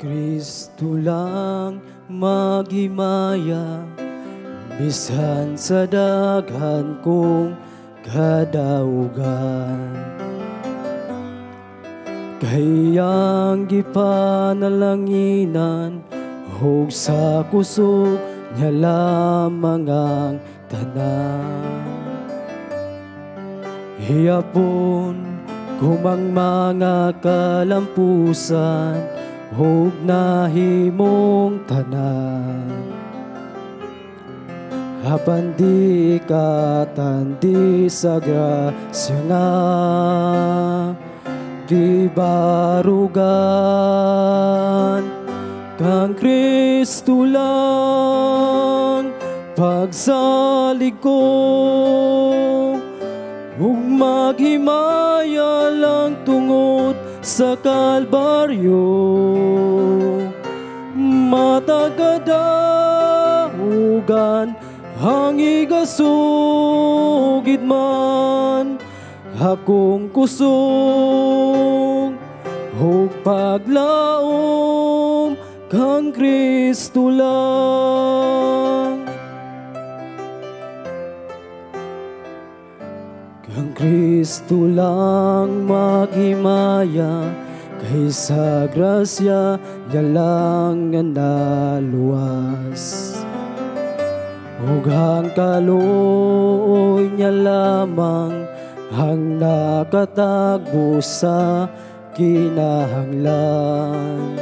Kristo lang maghimaya, bisan sa daghan kong kadaugan. Kayang gipanalanginan, hug sa kusog niya lamang ang tanan. Hiyapon kumang mga kalampusan, hug nahimong tanan. Apan di katandi sa grasya nga di barugan, kang Kristo lang pagsalig ko, ug maghimaya lang tungod sa Kalbaryo. Matagadahugan hangig asugid man akong kusog, ug paglaom kang Kristo lang. Kang Kristo lang maghimaya, kaysa grasya niya lang nga naluwas. Ug ang kaluoy niya lamang ang nakatagbo sa kinahanglan.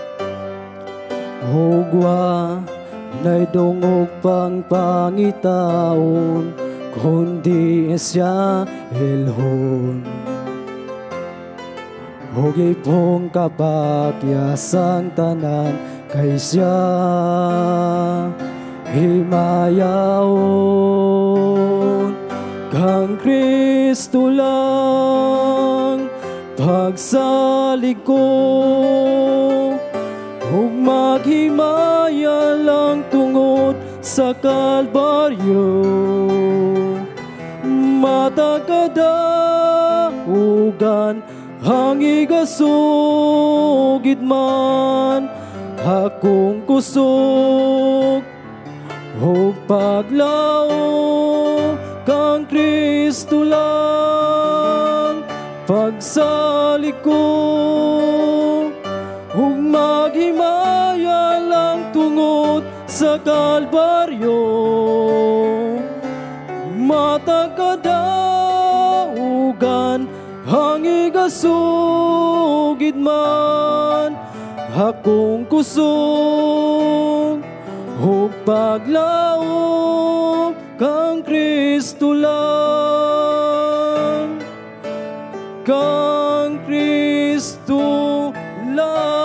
Hugwa na'y dungog pang pangitaon, kundi siya ilhon. Hugi pong kapakyasang tanan, kay siya himayaon. Kang Kristo lang pagsalig ko, ug maghimaya lang tungod sa Kalbaryo. Matagadahugan hangig asugid man akong kusog, ug paglaom kang Kristo lang pagsalig ko, ug maghimaya lang tungod sa Kalbaryo. Matagadahugan hangig asugid man akong kusog, ug paglaom kang Kristo lang. Kang Kristo lang.